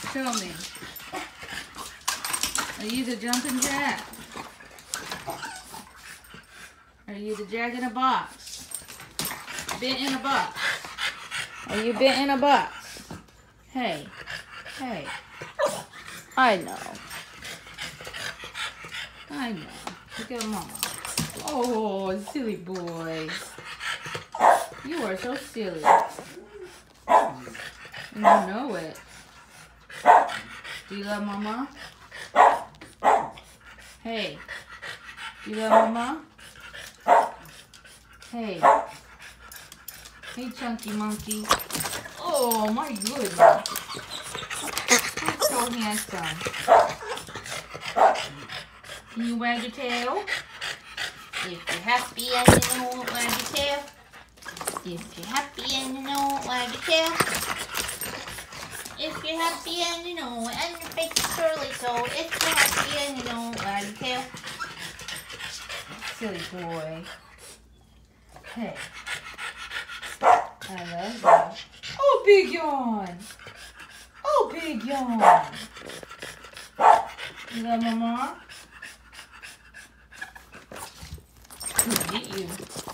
Show me. Are you the jumping jack? Are you the jack in a box? Bent in a box? Are you bent in a box? Hey. Hey. I know. I know. Look at mama. Oh, silly boy. You are so silly. You know it. Do you love mama? Hey. Do you love mama? Hey. Hey, chunky monkey. Oh, my goodness. You're so handsome. Can you wag your tail? If you're happy and you know it, wag your tail. If you're happy and you know it, wag your tail. If you're happy and you know it, and your face is curly, so if you're happy and you know it, wag your tail. Silly boy. Hey. I love you. Oh, big yawn. Oh, big yawn. You love mama? Who hit you?